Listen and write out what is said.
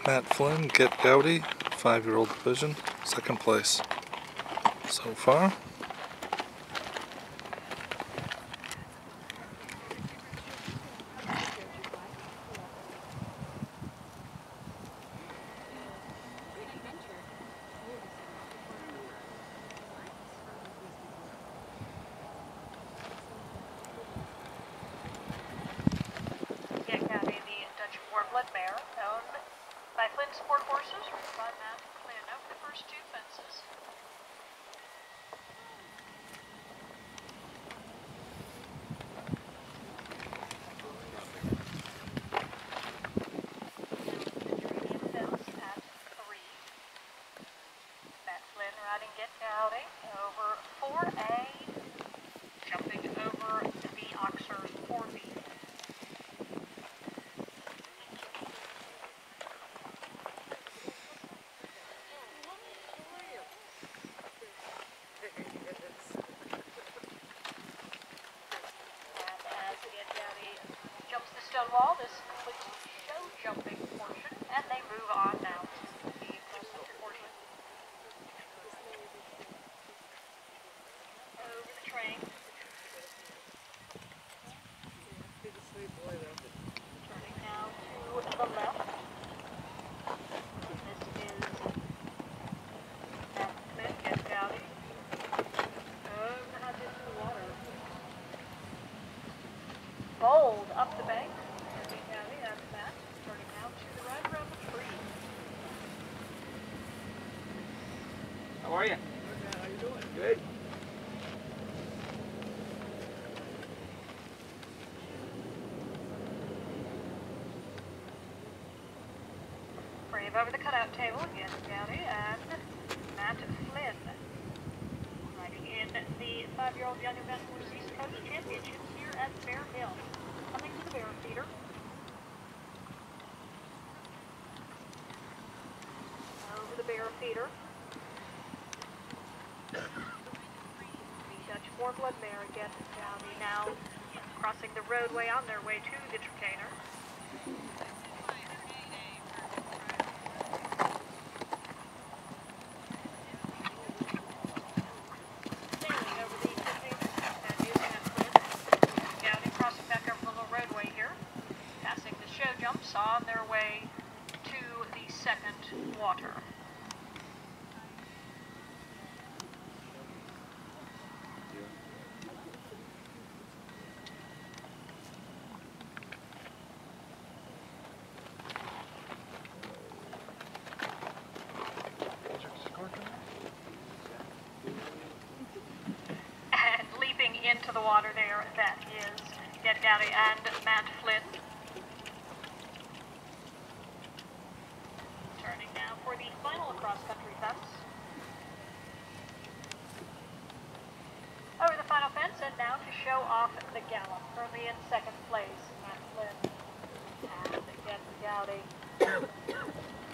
Matt Flynn, Get Gaudi, 5-year-old division, 2nd place so far. Get Gaudi, the Dutch war-blood mare, owned by Flynn Sport Horses, ridden by Matt Flynn over the first 2 fences. Flynn riding Get Gaudi over 4A, jumping over the Oxers 4B. And as Get Gaudi jumps the stone wall, this completes the show jumping portion, and they move on now to the cross-country portion. Over the train. Turning now to the left. This is Matt Flynn, Get Gaudi. Over the hedge into the water. Bold up the bank. Get Gaudi, that's Matt. Turning now to the right around the tree. How are you? Okay, how you doing? Good. Brave over the cutout table, Get Gaudi and Matt Flynn. Riding in the 5-year-old young event for East Coast Championships here at Bear Hill. Coming to the bear feeder. Over the bear feeder. The Dutch war-blood mare, Get Gaudi, now crossing the roadway on their way to the Tricaner. Sailing over the Tricaner and using a Flynn. Gaudi crossing back over the little roadway here, passing the show jumps on their way to the 2nd water. And leaping into the water there, that is Get Gaudi and Matt Flynn. Turning now for the final cross-country fence. Over the final fence, and now to show off the gallop. Currently in 2nd place, Matt Flynn and Get Gaudi.